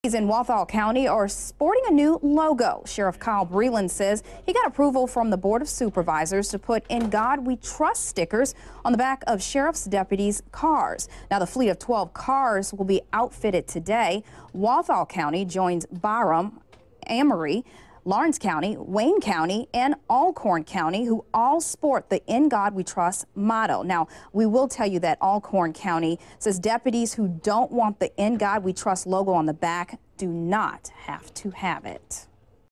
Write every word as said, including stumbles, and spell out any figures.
In Walthall County are sporting a new logo. Sheriff Kyle Breland says he got approval from the Board of Supervisors to put "In God We Trust" stickers on the back of sheriff's deputies' cars. Now, the fleet of twelve cars will be outfitted today. Walthall County joins Byram, Amory, Lawrence County, Wayne County, and Alcorn County, who all sport the "In God We Trust" motto. Now, we will tell you that Alcorn County says deputies who don't want the "In God We Trust" logo on the back do not have to have it.